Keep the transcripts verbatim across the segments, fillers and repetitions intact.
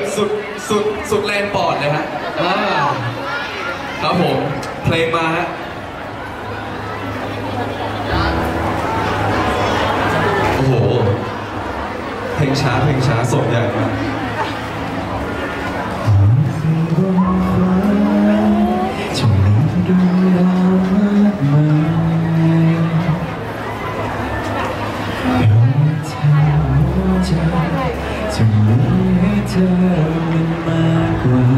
สุดสุดสุดแรงปอดเลยฮะอ่าครับผมเพลงมาฮะโอ้โหเพลงช้าเพลงช้าสดใหญ่มากจะมีดวงดาวมากมายดวงเธอหัวใจจะมีให้เธอมันมากกว่า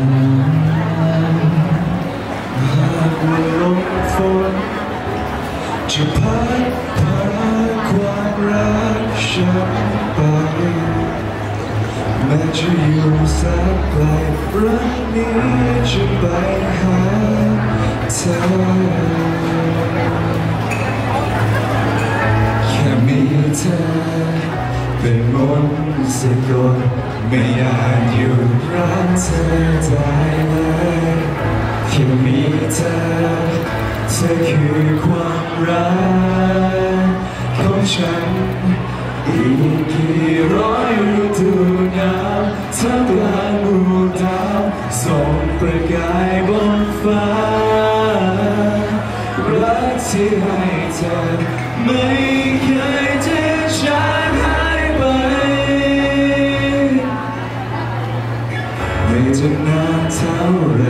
หากว่าลมฝนจะพัดพาความรักฉันไปแม้จะอยู่แสนไกลรักนี้จะไปหาเธอแค่มีเธอเป็นมนต์สะกดไม่อาจหยุดรักเธอได้เลยแค่มีเธอเธอคือความรักของฉันอีกกี่ร้อยฤดูหนาวท่ามกลางหมู่ดาวส่องประกายบนฟ้ารักที่ให้เธอไม่เคยจะจางหายไปไม่จะนานเท่าไร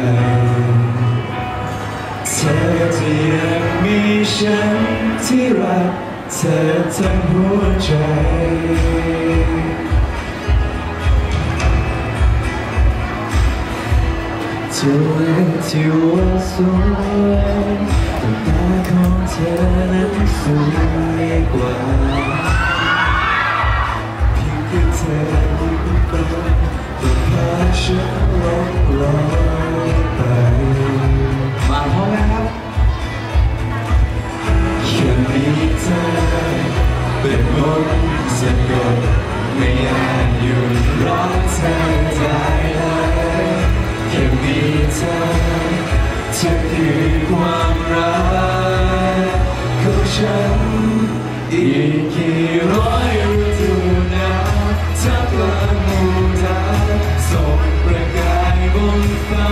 เธอจะยังมีฉันที่รักเธอทั้งหัวใจจะเล็กที่ว่าสวยแต่ตาของเธอนั้นสวยกว่าเพียงแค่เธอยิ้มไปก็พาฉันลงลอยไปมาพร้อมกันครับแค่มีเธอเป็นมนต์สะกดไม่อาจหยุดรักเธอได้เลยแค่มีเธอเธอคือความรักของฉันอีกกี่ร้อยฤดูหนาวท่ามกลางหมู่ดาวส่องประกายบนฟ้า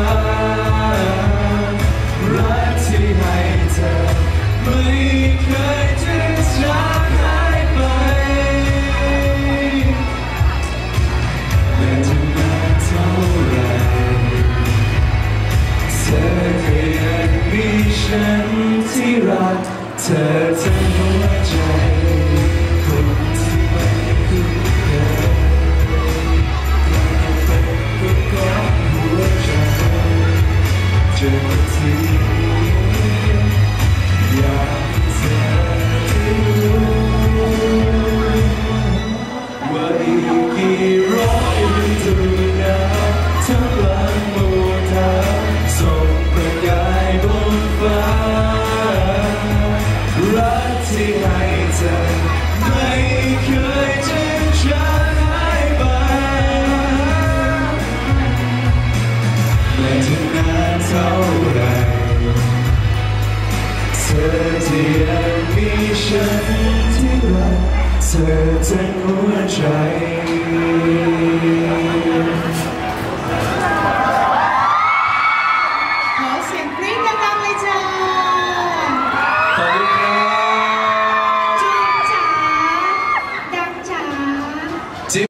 รักที่ให้เธอไม่เคยจะจางหายไปแม้จะนานเท่าไรเธอก็ยังมีฉันที่รักเธอทั้งหัวใจคนที่ไม่คุ้นเคยเป็นก็หัวใจเจอที่อยากเธอได้รู้ว่าอีกกี่ร้อยฤดูหนาวท่ามกลางหมู่ดาวส่องประกายบนฟ้ารักที่ให้เธอไม่เคยจะจางหายไปไม่จะนานเท่าไรเธอที่ยังมีฉันที่รักเธอทั้งหัวใจ